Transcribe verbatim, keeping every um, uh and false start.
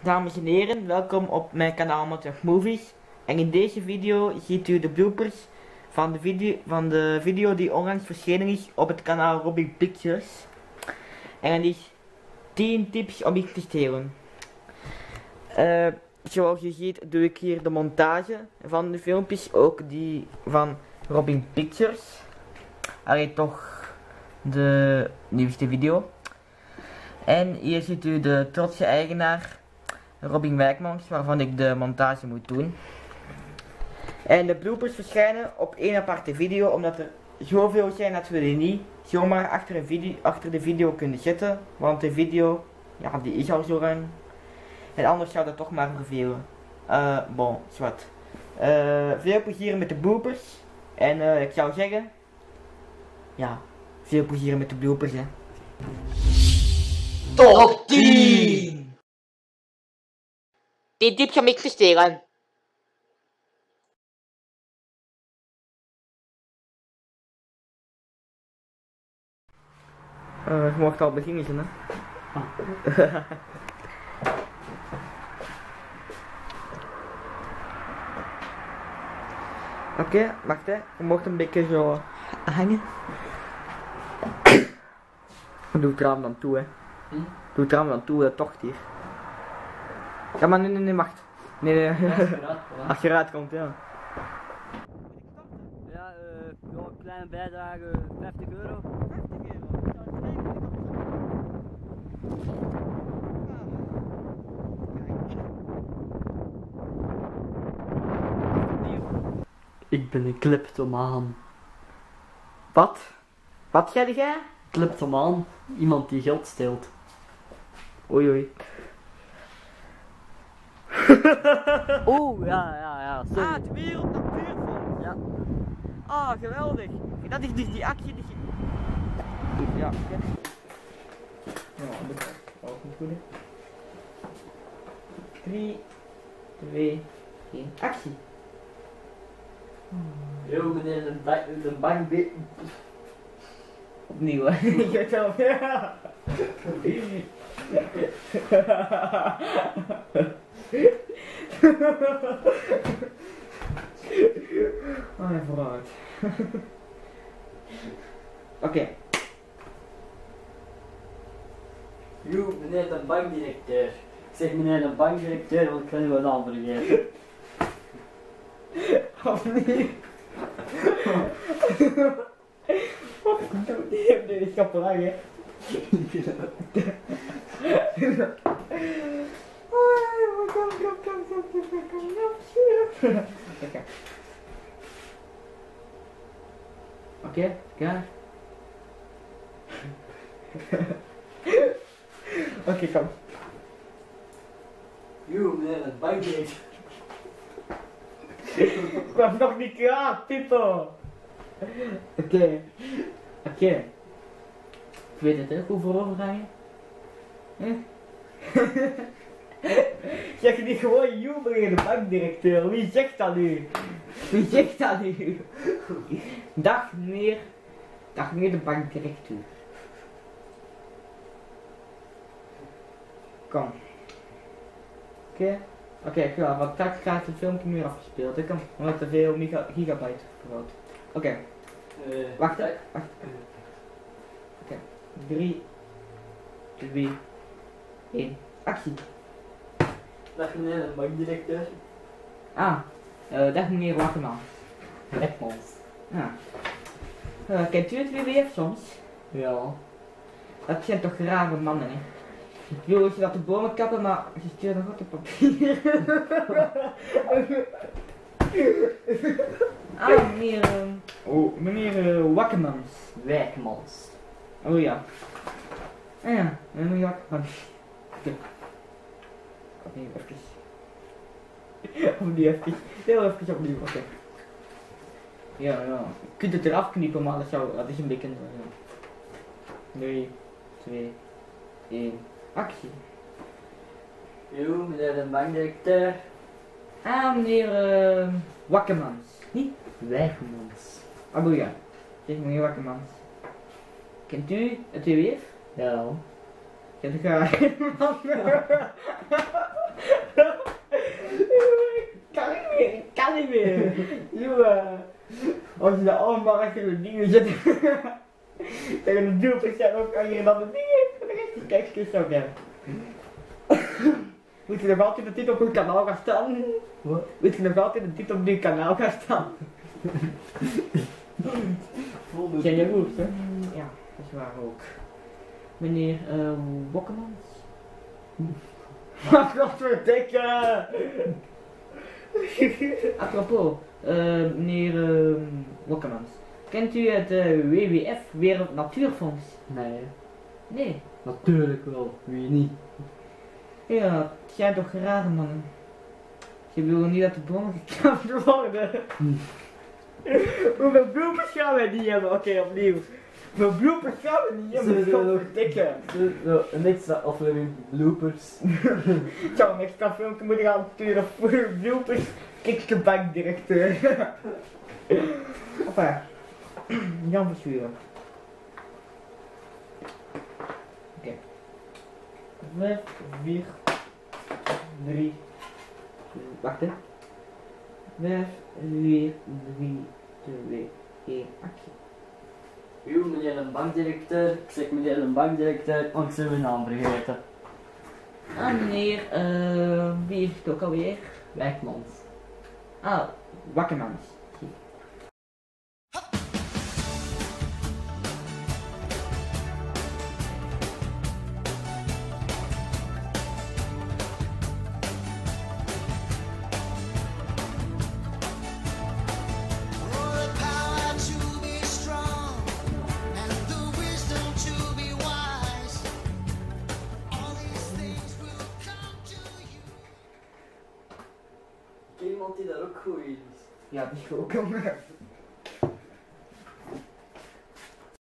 Dames en heren, welkom op mijn kanaal Motorweg Movies. En in deze video ziet u de bloopers van de video, van de video die onlangs verschenen is op het kanaal Robin Pictures. En dat is tien tips om iets te stelen. Uh, zoals je ziet doe ik hier de montage van de filmpjes, ook die van Robin Pictures. Allee, toch de nieuwste video. En hier ziet u de trotse eigenaar Robin Wijkmans, waarvan ik de montage moet doen. En de bloopers verschijnen op één aparte video, omdat er zoveel zijn dat we die niet zomaar achter, een video, achter de video kunnen zetten. Want de video, ja, die is al zo lang. En anders zou dat toch maar vervelen. Uh, bon, zwart. Uh, veel plezier met de bloopers. En uh, ik zou zeggen, ja, veel plezier met de bloopers, hè. Top tien! Dit tips om ik te stelen. Uh, je mag al beginnen, hè? Ah. Oké, okay, wacht hè. Je mocht een beetje zo hangen. Doe het raam dan toe, hè. Hm? Doe het raam dan toe, dat tocht hier. Ja, maar nee, nee, nee, wacht. Nee, nee. Ja, als je eruit komt, als je eruit komt, ja. Ja, uh, een kleine bijdrage, vijftig euro. vijftig euro? Ik ben een kleptomaan. Wat? Wat zei jij? Kleptomaan, iemand die geld steelt. Oei oei. Oeh, ja, ja, ja. Sorry. Ah, het Wereld Natuurfonds. Ja. Ah, oh, geweldig. Dat is dus die actie die je... Ja, oké. Okay. Ja, dat is ook niet goed, hè. drie, twee, één, actie. Yo, meneer, de, ba de bank... Opnieuw, hè. Ik ga het zelf, ja. Oh, ja, vooruit. Oké. Okay. Yo, meneer de bankdirecteur. Ik zeg meneer de bankdirecteur, want ik kan uw naam vergeten. Opnieuw. Wat doe je? Nee, ik ga lang, hè. Oké, klaar. Oké, kom. Yo, meneer de bankdirecteur. Ik was nog niet klaar, Pippo. Oké. Okay. Oké. Okay. Ik weet het, hè? Hoe voorover ga je? Huh? Zeg je niet gewoon you, meneer de bankdirecteur? Wie zegt dat nu? Wie zegt dat nu? Dag meneer. Dag meneer de bankdirecteur. Kom. Oké. Okay. Oké, okay, klaar. Want straks gaat het filmpje meer afgespeeld. Ik kan omdat te veel gigabyte groot. Oké. Okay. Uh, wacht, wacht. Oké. Okay. drie, twee, één. Actie. Dag meneer de bankdirecteur. Ah, uh, dag meneer Wakkerman. Wijkmans. Ja. Uh, kent u het W W F soms? Ja. Dat zijn toch rare mannen, hè? Ik wil dat je dat de bomen kappen, maar ze sturen nog wat op papier. Ah, meneer... Uh, oh, meneer uh, Wakkermans. Wijkmans. Oh ja. Ah ja, meneer Wakkermans. Oké. Opnieuw, even. Opnieuw, even. Heel even opnieuw, oké. Okay. Ja, ja. Je kunt het eraf knippen, maar dat, zou, dat is een beetje... drie, twee, één. Actie. Yo, meneer de bankdirecteur. Ah, meneer uh, Wakkermans. Niet? Wijkmans. Ah, boe ja. Zeg meneer Wakkermans. Kent u het W W F? Ja. Ja, dat ga ik. Ik kan niet meer. Jongen. Als je de allemaal achter de dingen zet. Tegen de bloopers zijn ook kan je dan de dingen voor de rest kijkjes ook hebben. Moet je nog altijd de titel op uw kanaal gaan staan? Wat? Moet je nog altijd de titel op uw kanaal gaan staan? Zijn je goed, hè? Ja, dat is waar ook. Meneer uh, Bokkemans. Wat godverdikke! Apropos, uh, meneer uh, Bokkemans. Kent u het uh, W W F, Wereld Natuurfonds? Nee, Nee. natuurlijk wel. Wie niet? Ja, het zijn toch rare mannen. Ze willen niet dat de bomen gekapt worden. Hm. Hoeveel bloepers gaan wij niet hebben? Oké, okay, opnieuw. Hoeveel bloepers gaan we niet hebben? Zullen we Dat nog- is dikke. Zo, een extra aflevering bloopers. Ik zou een extra filmpje moeten gaan sturen voor bloepers. Kikkebankdirecteur. Enfin, Jan Verschuren. Oké. Vijf, vier, drie. Wacht hè. Vijf, vier, drie, twee, één, actie. U meneer een bankdirecteur, ik zeg meneer een bankdirecteur, want ik zijn mijn naam vergeten. Ah meneer, uh, wie is het ook alweer? Wijkmans. Ah, Wakkermans. The power to be strong and the wisdom to be wise. All these things will come to you. Ken iemand die daar ook goed in is? Ja, die is ook al.